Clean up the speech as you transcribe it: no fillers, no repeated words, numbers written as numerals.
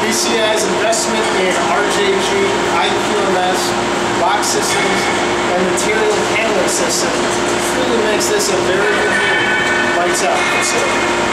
PCI's investment in RJG, IQMS, box systems, and material handling systems truly makes this a very unique lights out facility.